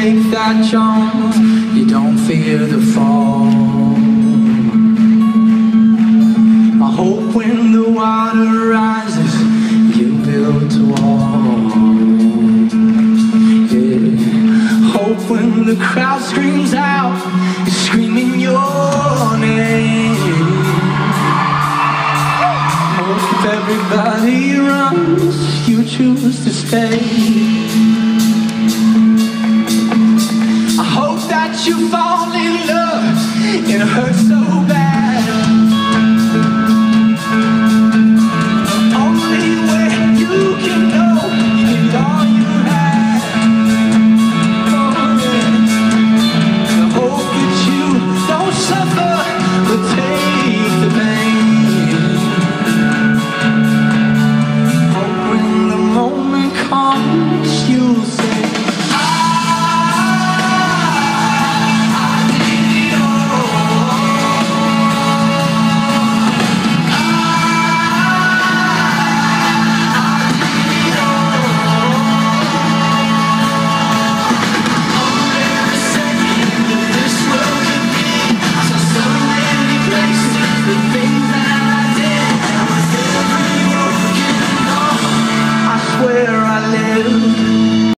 take that jump, you don't fear the fall. I hope when the water rises, you build a wall. Yeah. Hope when the crowd screams out, you're screaming your name. Hope if everybody runs, you choose to stay. I hope that you fall in love, it hurts so